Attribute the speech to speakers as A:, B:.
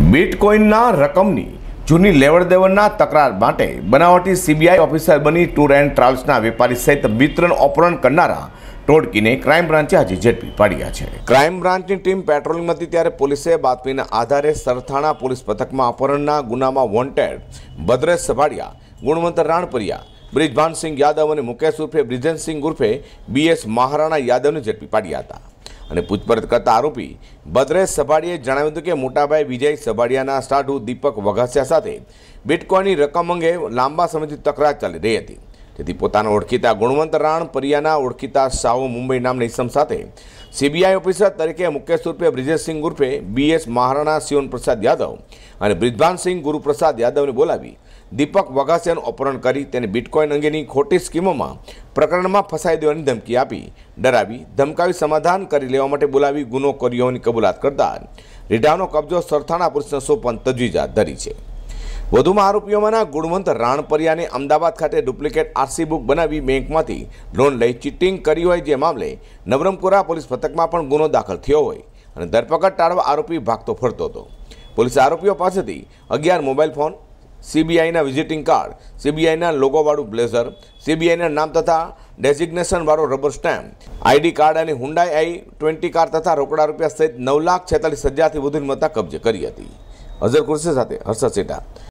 A: બિટકોઇનના રકમની જૂની લેવડદેવડના તકરાર માટે બનાવટી સીબીઆઈ ઓફિસર બની ટૂર એન્ડ ટ્રાવેલ્સના વેપારી સહિત વિતરણ અપહરણ કરનારા ટોળકીને ક્રાઇમ બ્રાન્ચે આજે ઝડપી પાડ્યા છે। ક્રાઇમ બ્રાન્ચની ટીમ પેટ્રોલિંગમાં હતી ત્યારે પોલીસે બાતમીના આધારે સરથાણા પોલીસ મથકમાં અપહરણના ગુનામાં વોન્ટેડ ભદ્રેશ સભાડિયા, ગુણવંત રાણપરિયા, બ્રિજભાનસિંહ યાદવ અને મુકેશ ઉર્ફે બ્રિજેનસિંહ ઉર્ફે બીએસ મહારાણા યાદવને ઝડપી પાડ્યા હતા। અને પૂછપરછ કરતા આરોપી ભદ્રેશ સભાડિયાએ જણાવ્યું હતું કે મોટાભાઈ વિજય સભાડિયાના સાઢુ દીપક વઘાસિયા સાથે બિટકોઇનની રકમ અંગે લાંબા સમયથી તકરાર ચાલી રહી હતી, જેથી પોતાના ઓળખીતા ગુણવંત રાણપરિયાના ઓળખીતા સાહુ મુંબઈ નામના ઇસમ સાથે સીબીઆઈ ઓફિસર તરીકે મુકેશ ઉર્ફે બ્રિજેશસિંહ ઉર્ફે બીએસ મહારાણા શિવન પ્રસાદ યાદવ અને બ્રિજભાનસિંહ ગુરુપ્રસાદ યાદવને બોલાવી દીપક વઘાસિયાનું અપહરણ કરી તેને બિટકોઇન અંગેની ખોટી સ્કીમોમાં પ્રકરણમાં ફસાઈ દેવાની ધમકી આપી, ડરાવી ધમકાવી સમાધાન કરી લેવા માટે બોલાવી ગુનો કર્યો હોવાની કબૂલાત કરતા રીઢાનો કબજો સરથાણા પોલીસને સોંપવાની તજવીજ હાથ ધરી છે। વધુમાં આરોપીઓમાંના ગુણવંત રાણપરિયાને અમદાવાદ ખાતે ડુપ્લિકેટ આરસી બુક બનાવી બેંકમાંથી લોન લઈ ચીટિંગ કરી હોય, જે મામલે નવરંગપુરા પોલીસ મથકમાં પણ ગુનો દાખલ થયો હોય અને ધરપકડ ટાળવા આરોપી ભાગતો ફરતો હતો। પોલીસે આરોપીઓ પાસેથી 11 મોબાઈલ ફોન, સીબીઆઈના વિઝિટિંગ કાર્ડ, સીબીઆઈના લોગોવાળું બ્લેઝર, સીબીઆઈના નામ તથા ડેઝિગ્નેશનવાળો રબર સ્ટેમ્પ, આઈડી કાર્ડ અને હુન્ડાઈ i20 કાર તથા રોકડા રૂપિયા સહિત 9,46,000થી વધુની મત્તા કબજે કરી હતી। અઝર કુરશી સાથે હર્ષદ સેઠા।